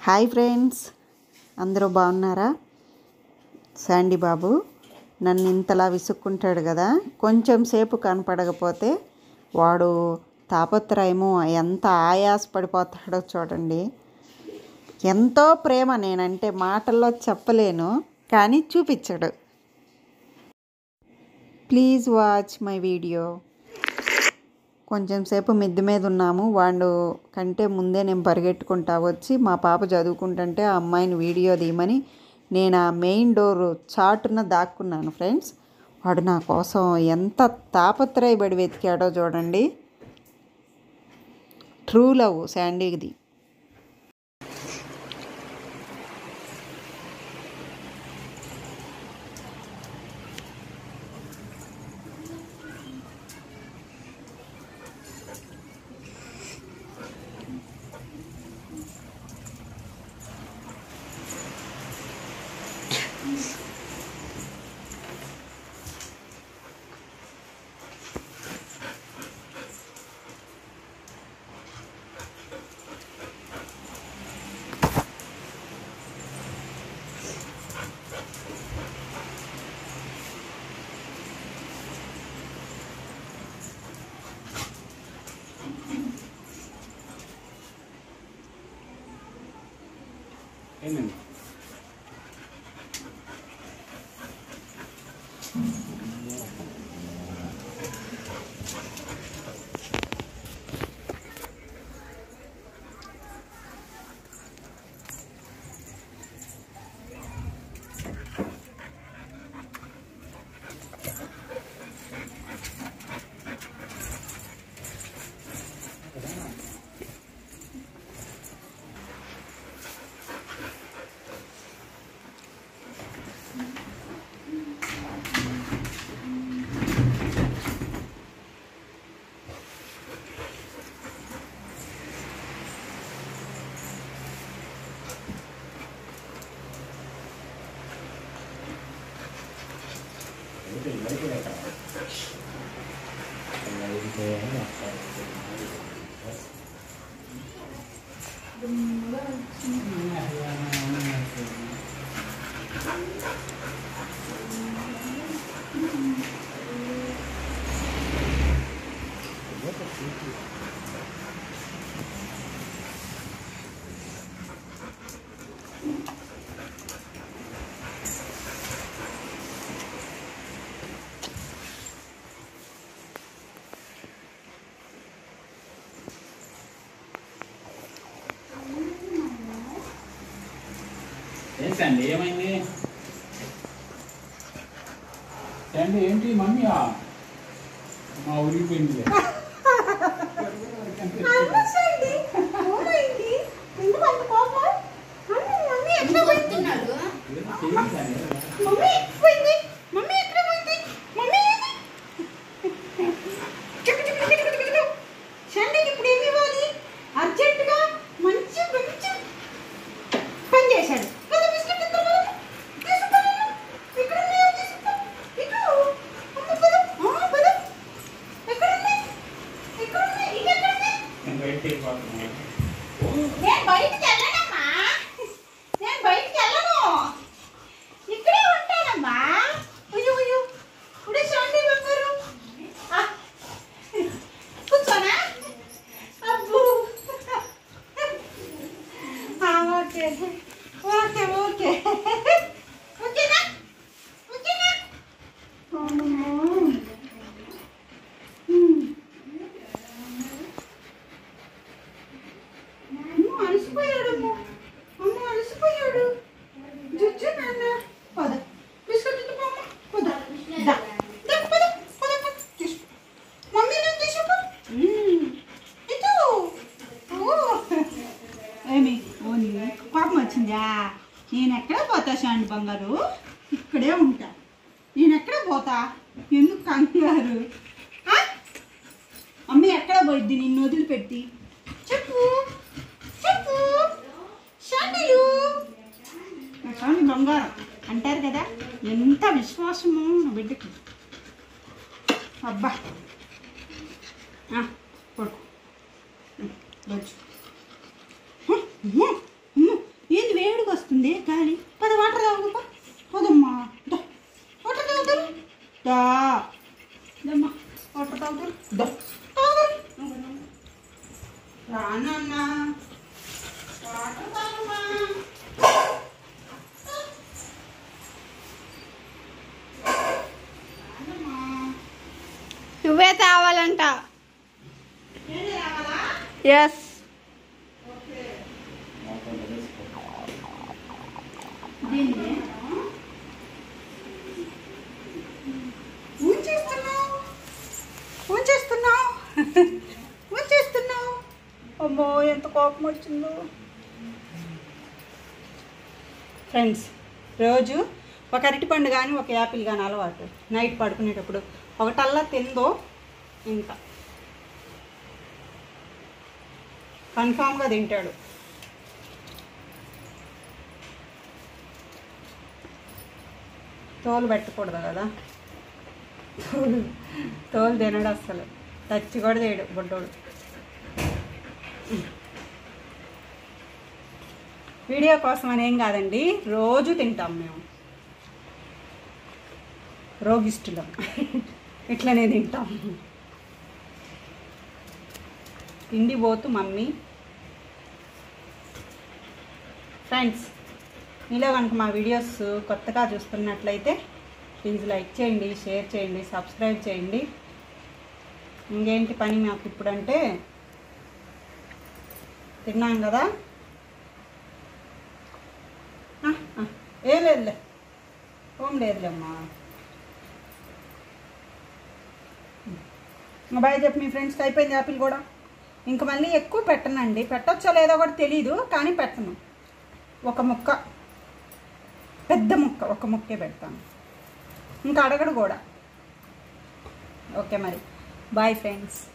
Hi friends, అందరూ బాగున్నారా? Sandy బాబు నన్ను ఇంతలా విసుక్కుంటాడు కదా, కొంచెం సేపు కనపడకపోతే వాడు తాపత్రయము ఎంత ఆయాసపడిపోతాడో చూడండి. ఎంతో ప్రేమ, నేనంటే మాటల్లో చెప్పలేను, కానీ చూపించడు. Please watch my video. కొంచెం సేపు మిద్దె మీద ఉన్నాము. వాడు కంటే ముందే నేను పరిగెట్టుకుంటా వచ్చి మా పాప చదువుకుంటుంటే ఆ అమ్మాయిని వీడియో తీయమని నేను ఆ మెయిన్ డోర్ చాటున దాక్కున్నాను. ఫ్రెండ్స్, వాడు నా కోసం ఎంత తాపత్రయపడి వెతికాడో చూడండి. ట్రూ లవ్ శాండీది. ఏమండి ఏంటండి, ఏమైంది? ఏంటి ఏంటి మమ్మీ మా ఊరిపోయింది. పాపం వచ్చిందా? నేను ఎక్కడ పోతా శాండి బంగారు, ఇక్కడే ఉంటా. నేను ఎక్కడ పోతా, ఎందుకు కంగారు? అమ్మ ఎక్కడ పోయిద్ది నిన్ను వదిలిపెట్టి? చెప్పు చెప్పు. శాండిలు శాండి బంగారం అంటారు కదా, ఎంత విశ్వాసము నా బిడ్డకి. అబ్బా పడుకో. వస్తుంది గాలి. పద వాటర్ తాగు. పదమ్మా వాటర్ తాగుతారు. దమ్మా వాటర్ తాగుతారు. రానన్నా వాటర్ తాగమ్మా. నువ్వే తావాలంట. ఎస్. ఉంచేస్తున్నావు. అమ్మో ఎంత కోపం వచ్చిందో. ఫ్రెండ్స్, రోజు ఒక అరటిపండు కానీ ఒక యాపిల్ కానీ అలవాటు. నైట్ పడుకునేటప్పుడు ఒకటల్లా తిందో ఇంకా కన్ఫామ్గా తింటాడు. తోలు పెట్టకూడదు కదా, తోలు తినడు అస్సలు, టచ్ కూడా చేయడు బొడ్డోడు. వీడియో కోసం అనేం కాదండి, రోజు తింటాం మేము, రోగిష్టులం, ఇట్లనే తింటాం. తిండి పోతు మమ్మీ. ఫ్రెండ్స్, మీలో కనుక మా వీడియోస్ కొత్తగా చూస్తున్నట్లయితే ప్లీజ్ లైక్ చేయండి, షేర్ చేయండి, సబ్స్క్రైబ్ చేయండి. ఇంకేంటి పని మాకు ఇప్పుడంటే తిన్నాం కదా. ఏం లేదులే, ఏం లేదులేమ్మా. బాయ్ చెప్పి మీ ఫ్రెండ్స్కి. అయిపోయింది యాపిల్ కూడా. ఇంక మళ్ళీ ఎక్కువ పెట్టనండి, పెట్టచ్చో లేదో కూడా తెలీదు, కానీ పెట్టను. ఒక ముక్క, పెద్ద ముక్క, ఒక ముక్కే పెడతాను. ఇంకా అడగడు కూడా. ఓకే మరి, బాయ్ ఫ్రెండ్స్.